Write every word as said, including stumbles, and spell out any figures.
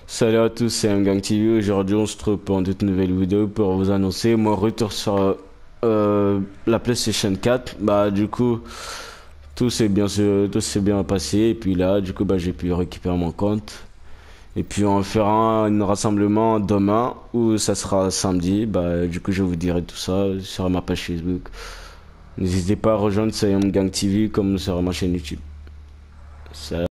Salut à tous, c'est Mgang T V. Aujourd'hui, on se trouve pour une toute nouvelle vidéo pour vous annoncer mon retour sur euh, la PlayStation quatre. Bah, du coup, tout s'est bien, se- tout s'est bien passé. Et puis là, du coup, bah, j'ai pu récupérer mon compte. Et puis, on fera un rassemblement demain ou ça sera samedi. Bah, du coup, je vous dirai tout ça sur ma page Facebook. N'hésitez pas à rejoindre Sayam Gang T V comme sur ma chaîne YouTube. Ça